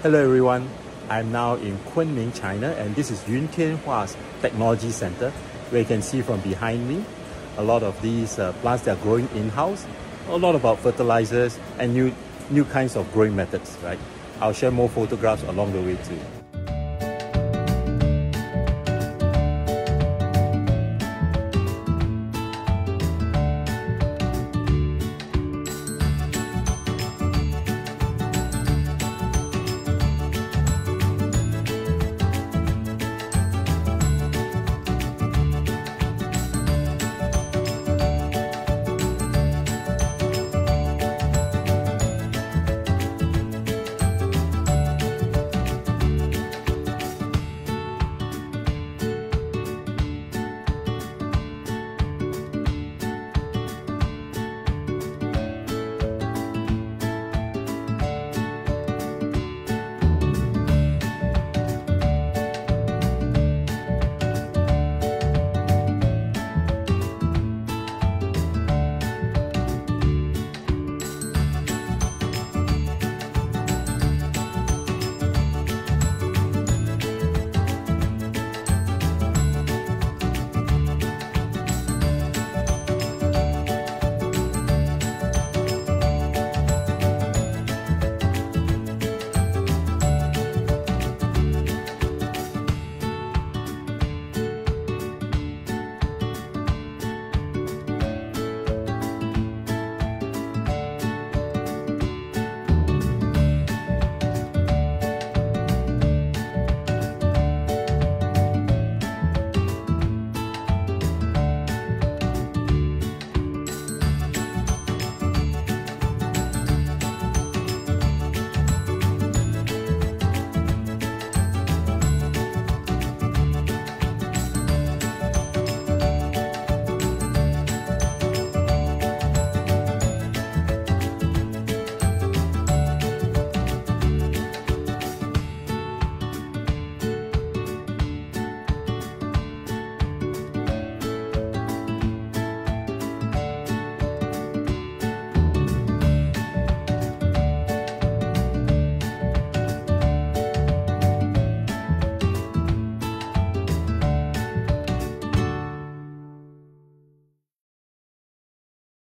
Hello everyone, I'm now in Kunming, China, and this is Yuntianhua's Technology Center, where you can see from behind me a lot of these plants that are growing in-house, a lot about fertilizers and new kinds of growing methods, right? I'll share more photographs along the way too.